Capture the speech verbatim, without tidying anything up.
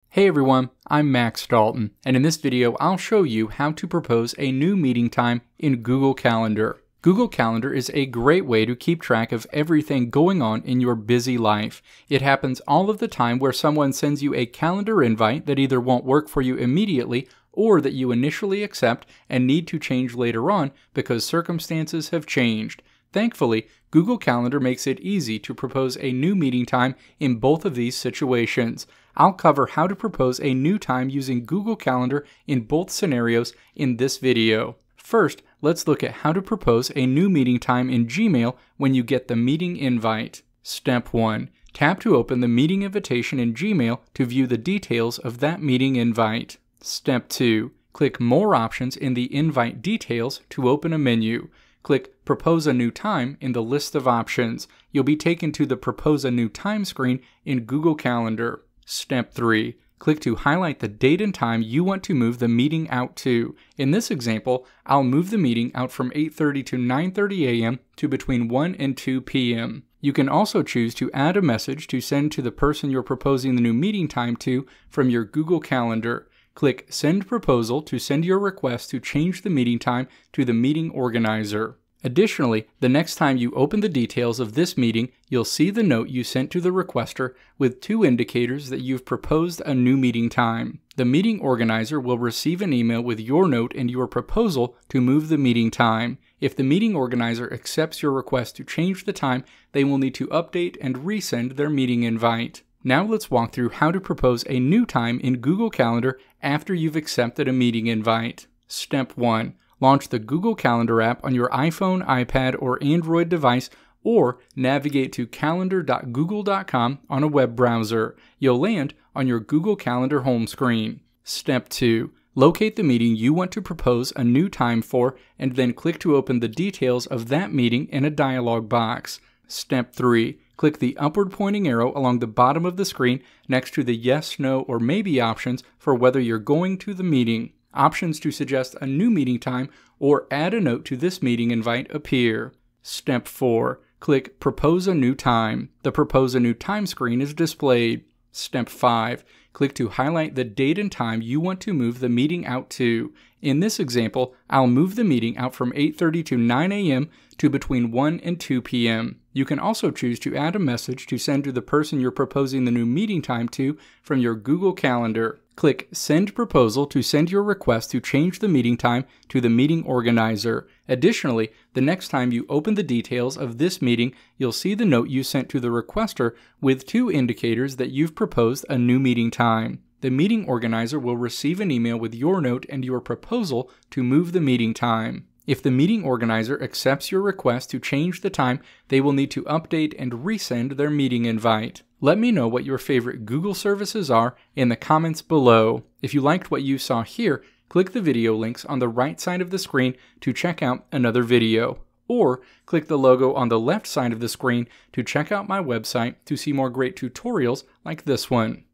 Hey everyone, I'm Max Dalton, and in this video I'll show you how to propose a new meeting time in Google Calendar. Google Calendar is a great way to keep track of everything going on in your busy life. It happens all of the time where someone sends you a calendar invite that either won't work for you immediately or that you initially accept and need to change later on because circumstances have changed. Thankfully, Google Calendar makes it easy to propose a new meeting time in both of these situations. I'll cover how to propose a new time using Google Calendar in both scenarios in this video. First, let's look at how to propose a new meeting time in Gmail when you get the meeting invite. Step one. Tap to open the meeting invitation in Gmail to view the details of that meeting invite. Step two. Click More Options in the Invite Details to open a menu. Click Propose a New Time in the list of options. You'll be taken to the Propose a New Time screen in Google Calendar. Step three. Click to highlight the date and time you want to move the meeting out to. In this example, I'll move the meeting out from eight thirty to nine thirty a m to between one and two p m You can also choose to add a message to send to the person you're proposing the new meeting time to from your Google Calendar. Click Send Proposal to send your request to change the meeting time to the meeting organizer. Additionally, the next time you open the details of this meeting, you'll see the note you sent to the requester with two indicators that you've proposed a new meeting time. The meeting organizer will receive an email with your note and your proposal to move the meeting time. If the meeting organizer accepts your request to change the time, they will need to update and resend their meeting invite. Now let's walk through how to propose a new time in Google Calendar after you've accepted a meeting invite. Step one. Launch the Google Calendar app on your iPhone, iPad, or Android device, or navigate to calendar dot google dot com on a web browser. You'll land on your Google Calendar home screen. Step two. Locate the meeting you want to propose a new time for, and then click to open the details of that meeting in a dialog box. Step three. Click the upward pointing arrow along the bottom of the screen next to the yes, no, or maybe options for whether you're going to the meeting. Options to suggest a new meeting time or add a note to this meeting invite appear. Step four. Click Propose a New Time. The Propose a New Time screen is displayed. Step five. Click to highlight the date and time you want to move the meeting out to. In this example, I'll move the meeting out from eight thirty to nine a m to between one and two p m You can also choose to add a message to send to the person you're proposing the new meeting time to from your Google Calendar. Click Send Proposal to send your request to change the meeting time to the meeting organizer. Additionally, the next time you open the details of this meeting, you'll see the note you sent to the requester with two indicators that you've proposed a new meeting time. The meeting organizer will receive an email with your note and your proposal to move the meeting time. If the meeting organizer accepts your request to change the time, they will need to update and resend their meeting invite. Let me know what your favorite Google services are in the comments below. If you liked what you saw here, click the video links on the right side of the screen to check out another video. Or click the logo on the left side of the screen to check out my website to see more great tutorials like this one.